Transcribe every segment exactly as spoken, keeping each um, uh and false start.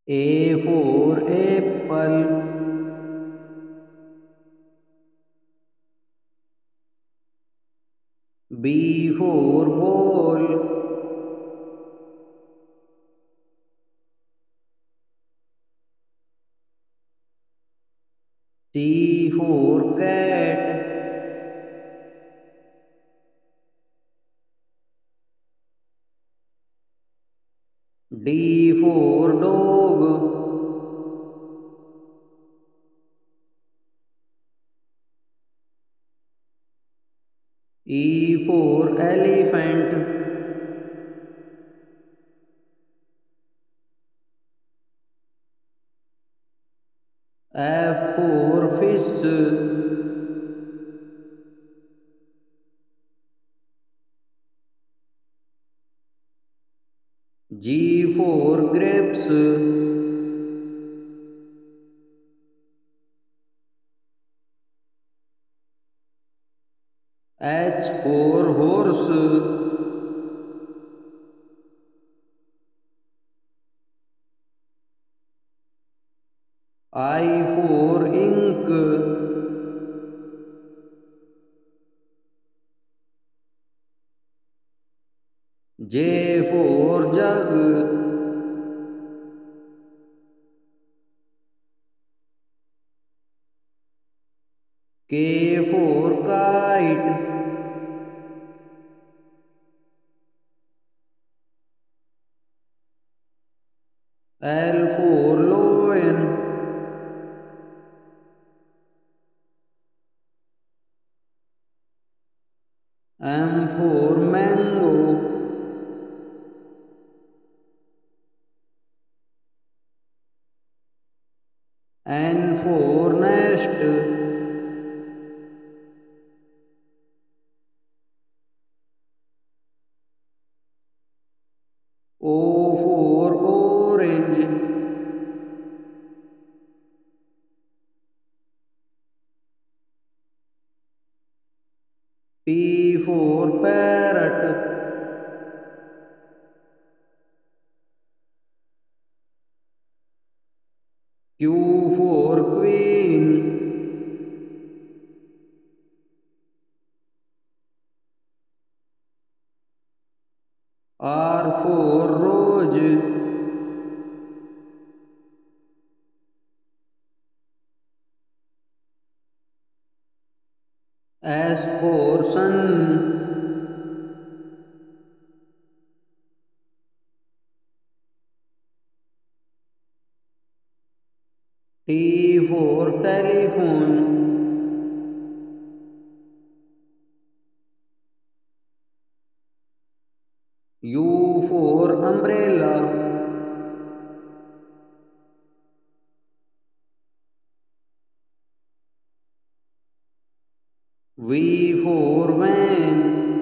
A for apple. B for ball. C for cat. D for dog. E for elephant. F for fish. G for grapes. H for horse. I for ink. J for jug. K for kite. L for lion. M for mango. N for nest. O for orange. P for parrot. Q for queen. R for rose. S for sun. T for telephone. U for umbrella. V for van.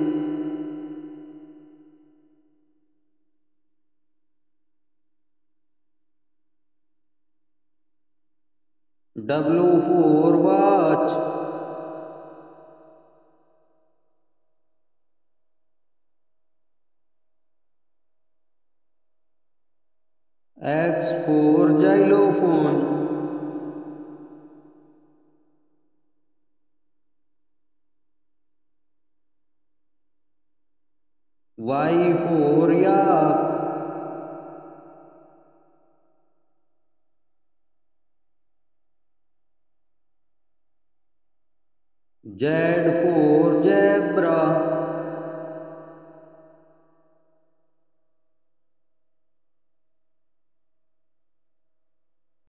W for watch. X for xylophone. Y for yak. Z for